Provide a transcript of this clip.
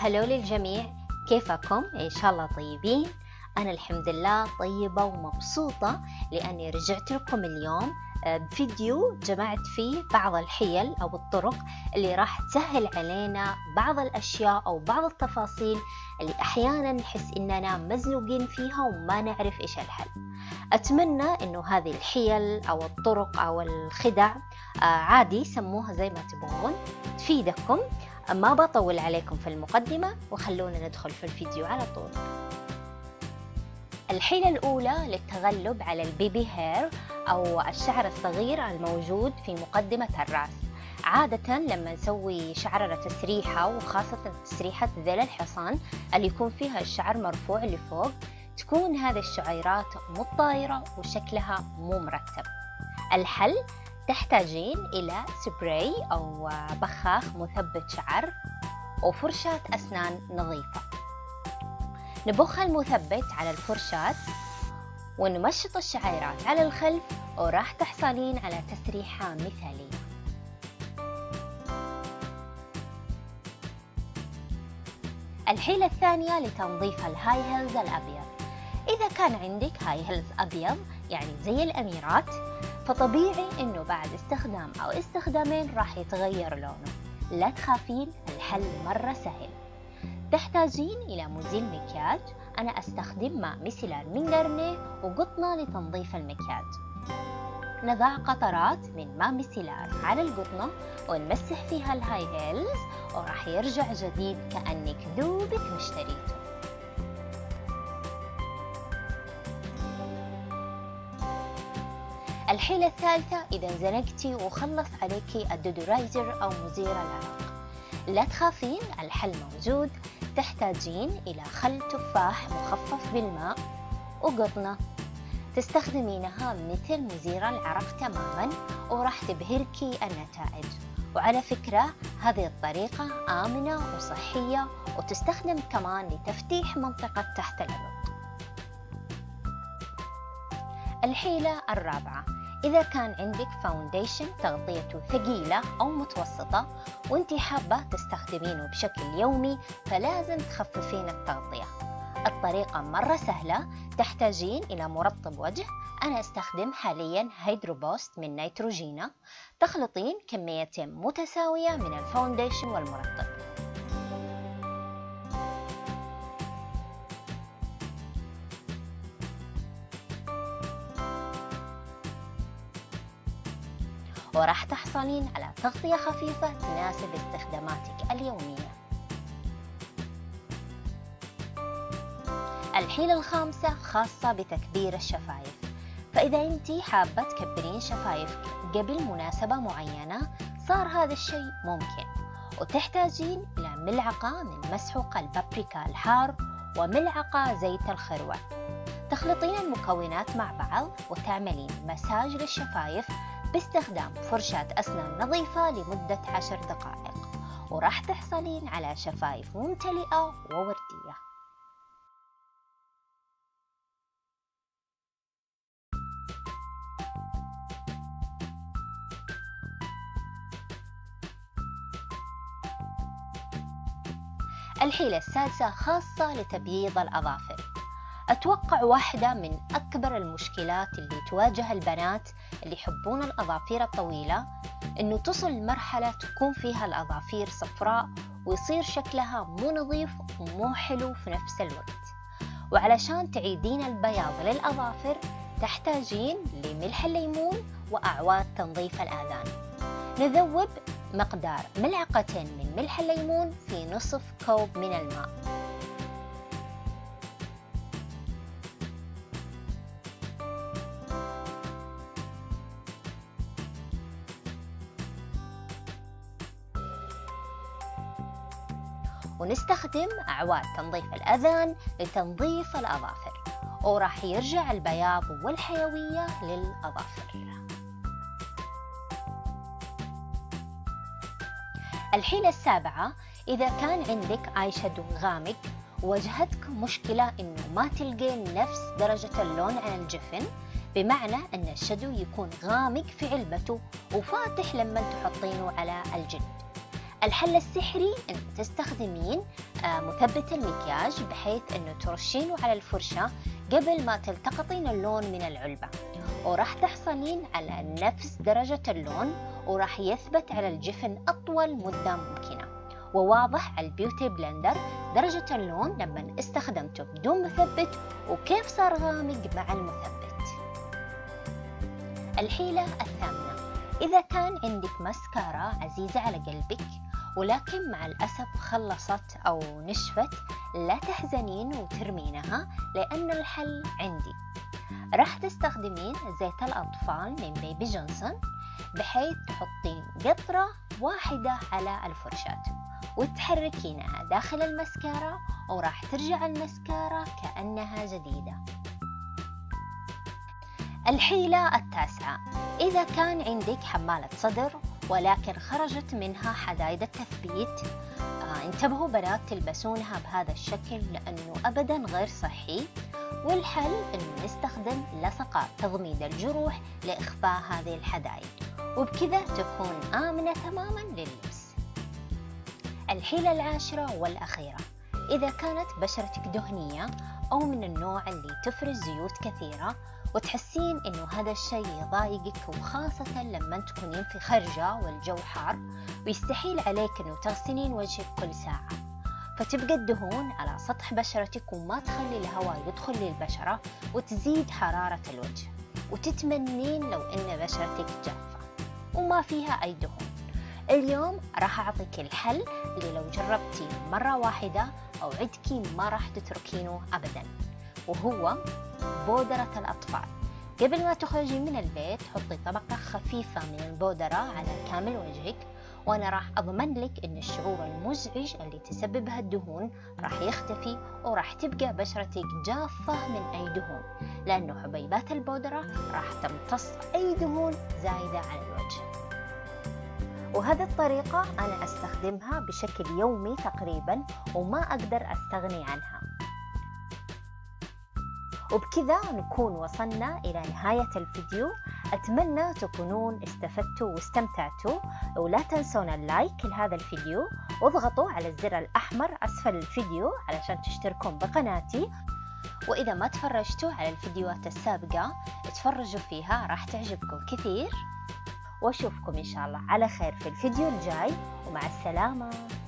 هلو للجميع، كيفكم؟ إن شاء الله طيبين. أنا الحمد لله طيبة ومبسوطة لأني رجعت لكم اليوم بفيديو جمعت فيه بعض الحيل أو الطرق اللي راح تسهل علينا بعض الأشياء أو بعض التفاصيل اللي أحيانا نحس إننا مزنوقين فيها وما نعرف إيش الحل. أتمنى إنه هذه الحيل أو الطرق أو الخدع عادي سموها زي ما تبغون تفيدكم. ما بطول عليكم في المقدمة وخلونا ندخل في الفيديو على طول. الحيلة الأولى للتغلب على البيبي هير أو الشعر الصغير الموجود في مقدمة الرأس. عادة لما نسوي شعرنا تسريحة وخاصة تسريحة ذيل الحصان اللي يكون فيها الشعر مرفوع لفوق، تكون هذه الشعيرات مطايرة وشكلها مو مرتب. الحل تحتاجين إلى سبراي أو بخاخ مثبت شعر وفرشاة أسنان نظيفة. نبخ المثبت على الفرشاة ونمشط الشعيرات على الخلف وراح تحصلين على تسريحة مثالية. الحيلة الثانية لتنظيف الهاي هيلز الأبيض. إذا كان عندك هاي هيلز أبيض يعني زي الأميرات، فطبيعي إنه بعد استخدام أو استخدامين راح يتغير لونه. لا تخافين، الحل مرة سهل. تحتاجين إلى مزيل مكياج. أنا أستخدم ماء ميسيلار من جارنيه وقطنة لتنظيف المكياج. نضع قطرات من ماء ميسيلار على القطنة ونمسح فيها الهاي هيلز وراح يرجع جديد كأنك ذوبك مشتريته. الحيلة الثالثة إذا زنقتي وخلص عليكي الدودورايزر أو مزيل العرق، لا تخافين، الحل موجود. تحتاجين إلى خل تفاح مخفف بالماء وقطنة، تستخدمينها مثل مزيل العرق تماما وراح تبهركي النتائج. وعلى فكرة هذه الطريقة آمنة وصحية وتستخدم كمان لتفتيح منطقة تحت الإبط. الحيلة الرابعة، إذا كان عندك فاونديشن تغطيته ثقيلة أو متوسطة وانتي حابة تستخدمينه بشكل يومي، فلازم تخففين التغطية. الطريقة مرة سهلة. تحتاجين إلى مرطب وجه. أنا أستخدم حاليا هيدروبوست من نيتروجينا. تخلطين كميتين متساوية من الفاونديشن والمرطب. وراح تحصلين على تغطية خفيفة تناسب استخداماتك اليومية. الحيلة الخامسة خاصة بتكبير الشفايف. فإذا أنتي حابة تكبرين شفايفك قبل مناسبة معينة، صار هذا الشيء ممكن. وتحتاجين إلى ملعقة من مسحوق البابريكا الحار وملعقة زيت الخروع. تخلطين المكونات مع بعض وتعملين مساج للشفايف باستخدام فرشاة أسنان نظيفة لمدة 10 دقائق، وراح تحصلين على شفايف ممتلئة ووردية. الحيلة السادسة خاصة لتبييض الأظافر. أتوقع واحدة من أكبر المشكلات اللي تواجه البنات اللي يحبون الأظافير الطويلة، إنه تصل لمرحلة تكون فيها الأظافير صفراء ويصير شكلها مو نظيف ومو حلو في نفس الوقت. وعلشان تعيدين البياض للأظافر تحتاجين لملح الليمون وأعواد تنظيف الآذان. نذوب مقدار ملعقتين من ملح الليمون في نصف كوب من الماء. ونستخدم أعواد تنظيف الأذان لتنظيف الأظافر وراح يرجع البياض والحيوية للأظافر. الحيلة السابعة، إذا كان عندك آي شادو غامق وواجهتك مشكلة إنه ما تلقين نفس درجة اللون على الجفن، بمعنى أن الشادو يكون غامق في علبته وفاتح لما تحطينه على الجلد. الحل السحري أن تستخدمين مثبت المكياج، بحيث أنه ترشينه على الفرشة قبل ما تلتقطين اللون من العلبة، وراح تحصلين على نفس درجة اللون، وراح يثبت على الجفن أطول مدة ممكنة. وواضح على البيوتي بلندر درجة اللون لما استخدمته بدون مثبت وكيف صار غامق مع المثبت. الحيلة الثامنة: إذا كان عندك ماسكارا عزيزة على قلبك ولكن مع الأسف خلصت أو نشفت، لا تحزنين وترمينها، لأن الحل عندي. راح تستخدمين زيت الأطفال من بيبي جونسون، بحيث تحطين قطرة واحدة على الفرشاة وتحركينها داخل الماسكارا، وراح ترجع الماسكارا كأنها جديدة. الحيلة التاسعة: إذا كان عندك حمالة صدر ولكن خرجت منها حدايد التثبيت، انتبهوا بنات تلبسونها بهذا الشكل لأنه أبدا غير صحي، والحل أنه نستخدم لصقات تضميد الجروح لإخفاء هذه الحدايد، وبكذا تكون آمنة تماما لللبس. الحيلة العاشرة والأخيرة: إذا كانت بشرتك دهنية أو من النوع اللي تفرز زيوت كثيرة وتحسين إنه هذا الشيء يضايقك، وخاصة لما تكونين في خرجة والجو حار ويستحيل عليك إنه تغسلين وجهك كل ساعة، فتبقى الدهون على سطح بشرتك وما تخلي الهواء يدخل للبشرة وتزيد حرارة الوجه، وتتمنين لو إن بشرتك جافة وما فيها أي دهون. اليوم راح أعطيك الحل اللي لو جربتي مرة واحدة أوعدكي ما راح تتركينه أبدا، وهو بودرة الأطفال. قبل ما تخرجي من البيت حطي طبقة خفيفة من البودرة على كامل وجهك، وأنا راح أضمن لك إن الشعور المزعج اللي تسببها الدهون راح يختفي، وراح تبقى بشرتك جافة من أي دهون، لأنه حبيبات البودرة راح تمتص أي دهون زايدة على الوجه. وهذه الطريقة أنا أستخدمها بشكل يومي تقريبا وما أقدر أستغني عنها. وبكذا نكون وصلنا إلى نهاية الفيديو. أتمنى تكونون استفدتوا واستمتعتوا، ولا تنسون اللايك لهذا الفيديو، واضغطوا على الزر الأحمر أسفل الفيديو علشان تشتركون بقناتي. وإذا ما تفرجتوا على الفيديوهات السابقة اتفرجوا فيها، راح تعجبكم كثير. واشوفكم إن شاء الله على خير في الفيديو الجاي، ومع السلامة.